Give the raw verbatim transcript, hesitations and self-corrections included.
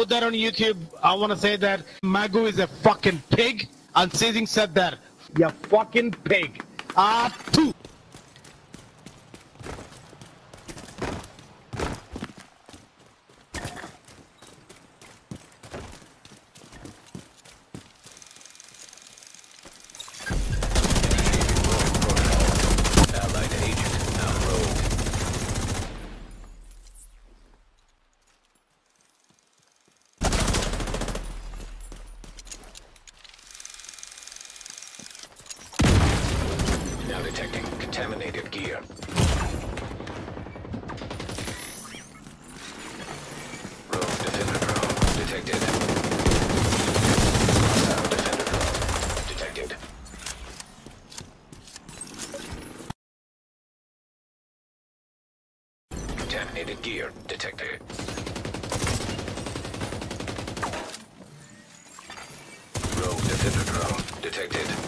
put that on YouTube. I want to say that Magu is a fucking pig. And Seizing said that. You fucking pig. Ah, two. Now detecting contaminated gear. Rogue defender drone detected. Hostile defender drone detected. Contaminated gear detected. Rogue defender drone detected.